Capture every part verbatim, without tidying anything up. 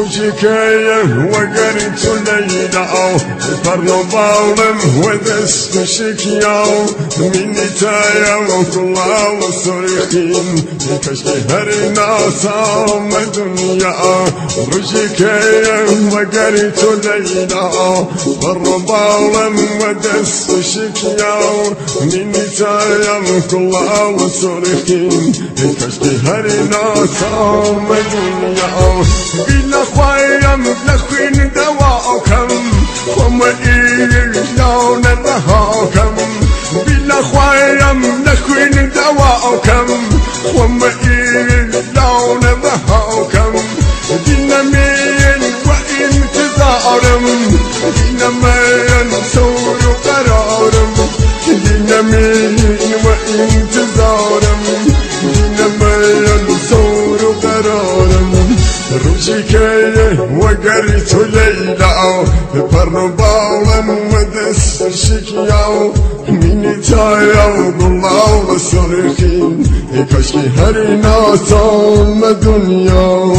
روجكاية وقريت ليلة فرنو باولم ودست شكياو مني تايا وكل وصريخين كشكي هرنا صام دنيا روجكاية وقريت ليلة فرنو باولم ودست شكياو مني تايا وكل وصريخين كشكي هرنا صام دنيا بلا خوايم لخوين دواكم وما إيلون الرهاكم بلا خوايم لخوين دواكم وما إيلون الرهاكم دينا مين وانتظارم دينا مين سور قرارم دينا مين وانتظارم دينا مين سور قرارم روجكاية وقريت ليلة فرنباولا ودس شكياو مني تايا وقلاو لصريخين كشكي هرنا صام دنيا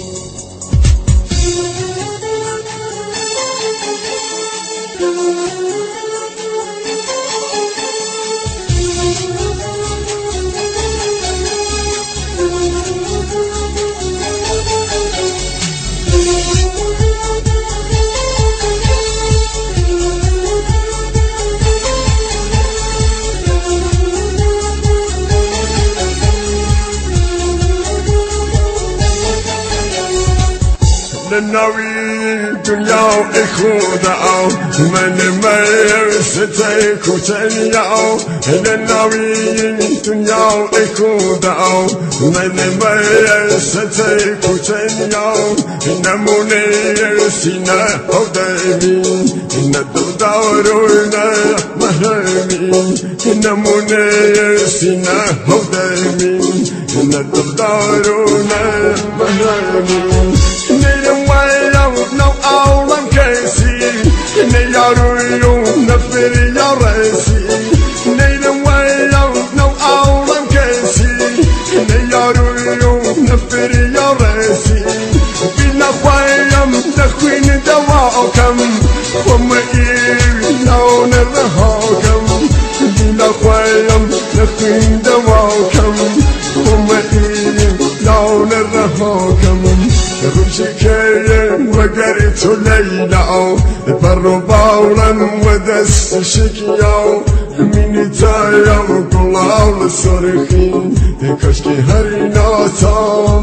للناوي دنيا وإخوضاو من ما يرستيك وتنياو للناوي دنيا وإخوضاو من ما يرستيك وتنياو نموني يرسينا هودايمي ندردارونا مهامي نموني يرسينا هودايمي ندردارونا مهامي no aulam kesi ne yaruyu nafiri yaresi ne wayo no aulam kesi ne yaruyu nafiri yaresi bina khayam nakhwin dawakam wama ilawn rahakam bina khayam nakhwin dawakam wama ilawn rahakam روجكاية وقريت ليلة فرباولا ودست شكياو مني تايا وقلاو لصريخين كشكي هرنا صام